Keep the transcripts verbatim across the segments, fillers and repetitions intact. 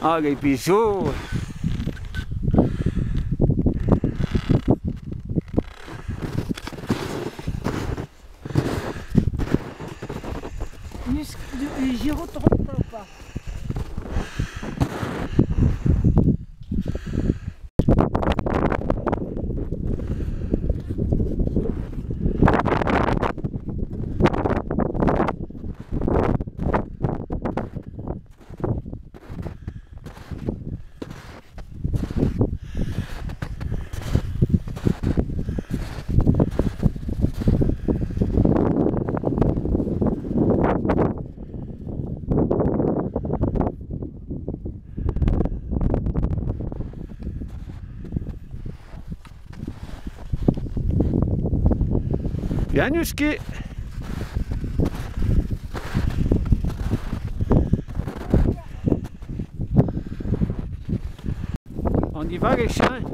Allez, bisous. J'y retourne pas ou pas? Januszki. On y va les chiens.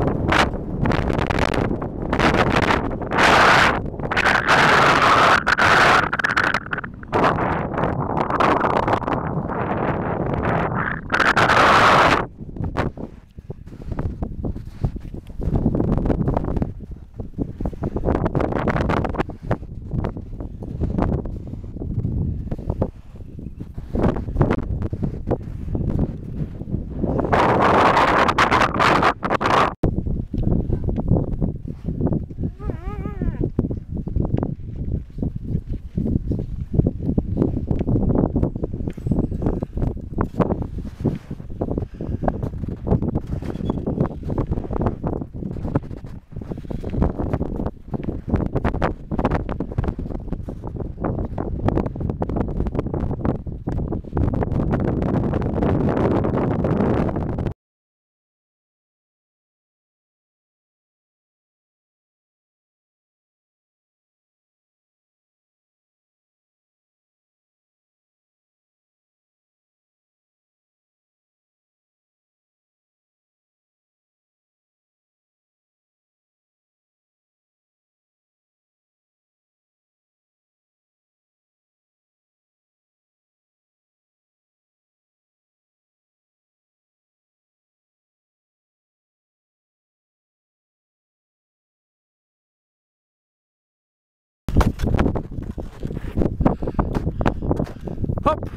Hop.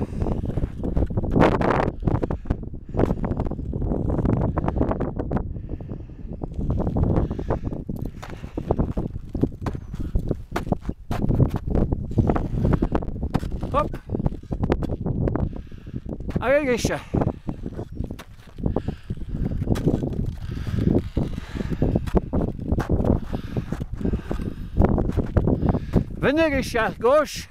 Hop. Allez les chats. Venez les chats, gauche.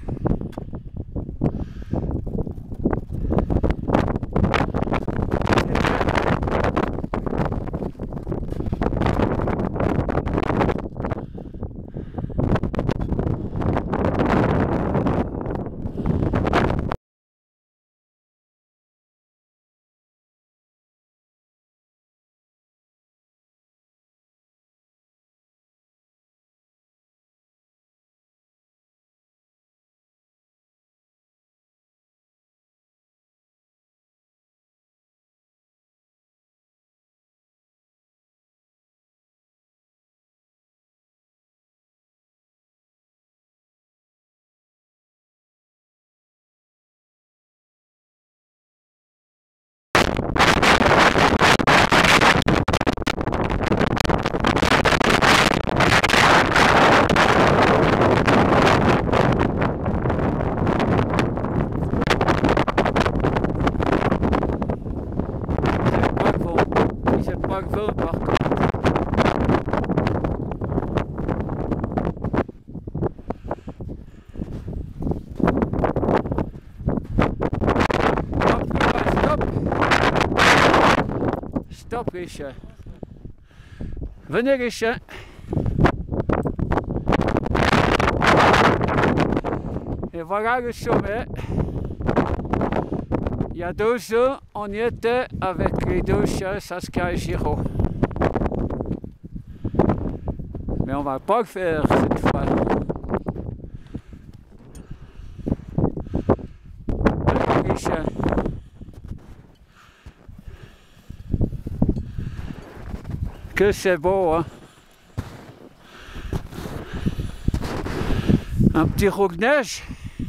Stop les chiens. Venez les chiens. Et voilà le sommet. Il y a deux jours, on y était avec les deux chiens Saskia et Giro. Mais on va pas le faire cette fois. Venez les chiens. que c'est beau, hein. Un petit rogue-neige.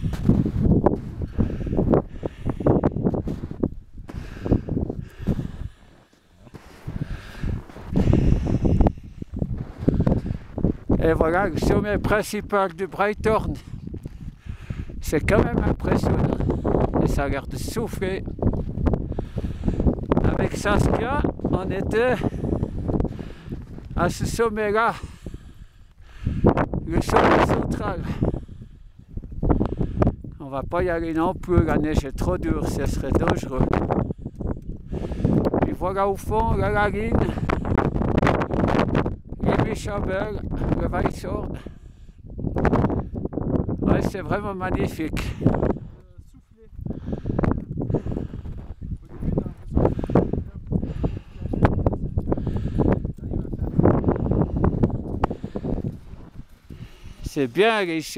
Et voilà le sommet principal du Breithorn. C'est quand même impressionnant. Et ça a l'air de souffler. Avec Saskia, on était à ce sommet-là, le sommet central. On va pas y aller non plus, la neige est trop dure, ce serait dangereux. Et voilà au fond, la Laline, les Méchabel, le Weisshorn. Ouais, c'est vraiment magnifique. C'est bien riche.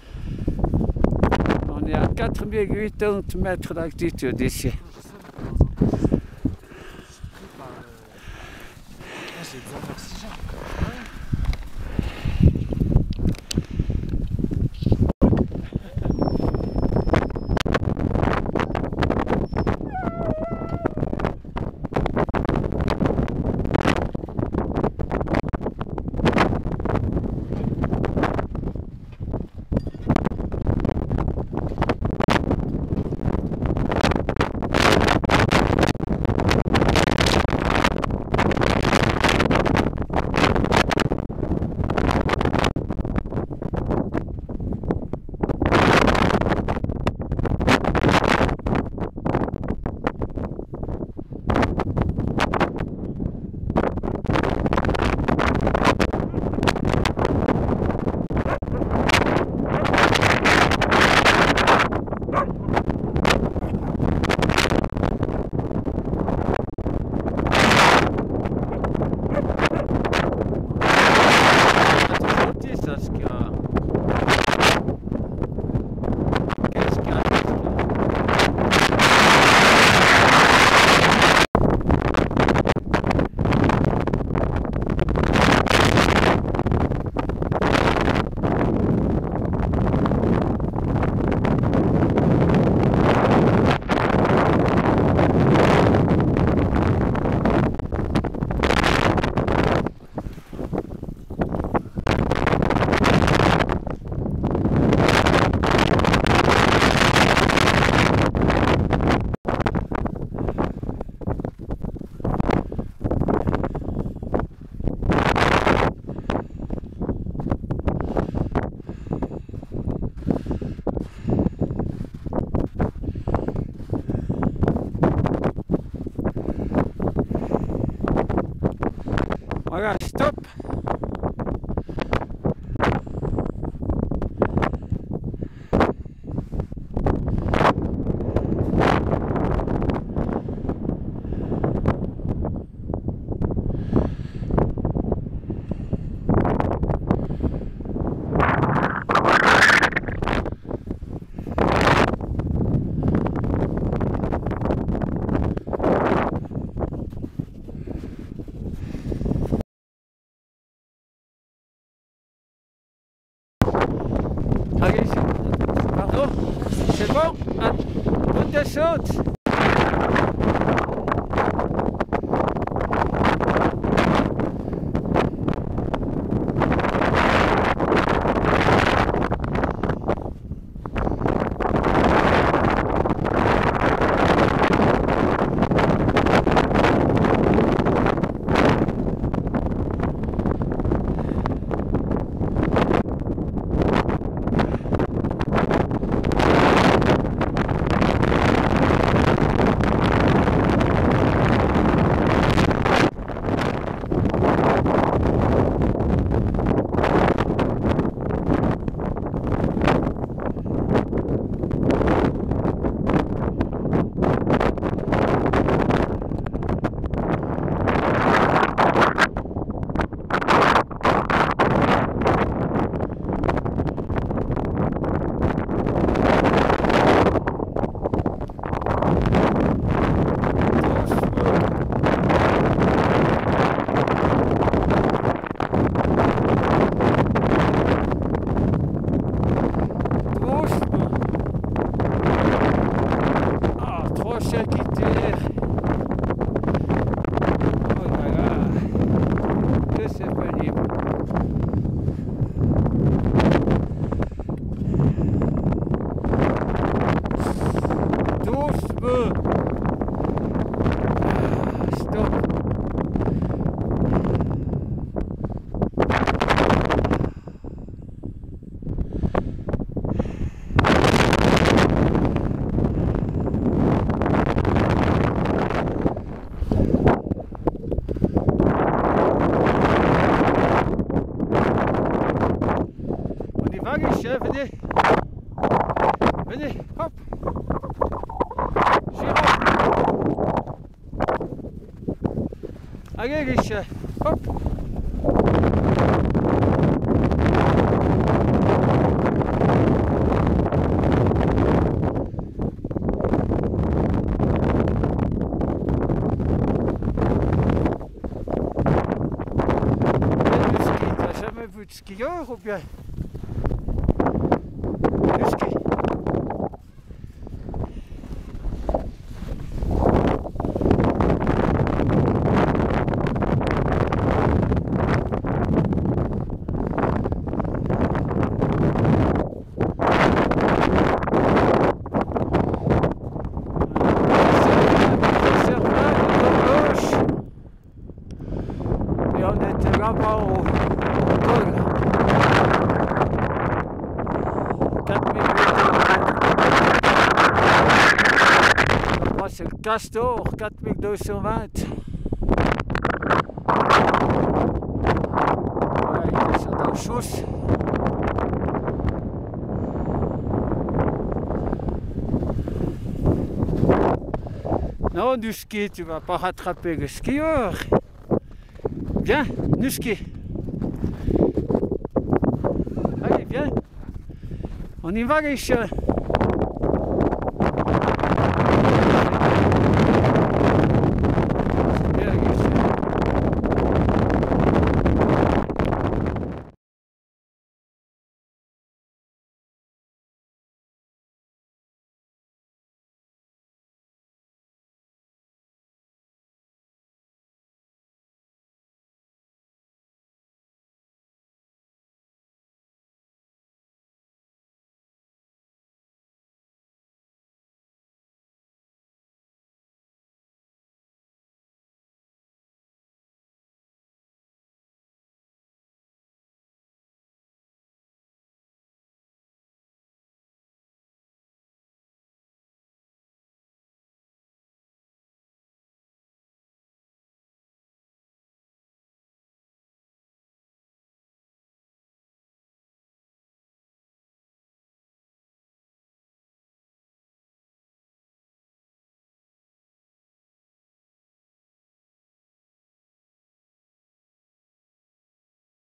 On est à quatre mille huit cents mètres d'altitude ici. Voilà, stop. Allez, pardon, c'est bon, ah, on descend. Doucement. Stop. On y va, Richard, venez. Venez, hop. Giro. Allez, Richard, hop. T'as jamais vu de skieur ou bien? Du ski. Et on était là-bas au, au col. quatre mille Moi c'est le Castor, quatre mille deux cent vingt. Voilà, il descend dans le chousse. Non, du ski, tu vas pas rattraper le skieur. Viens, du ski. Allez, viens. On y va, les chiens.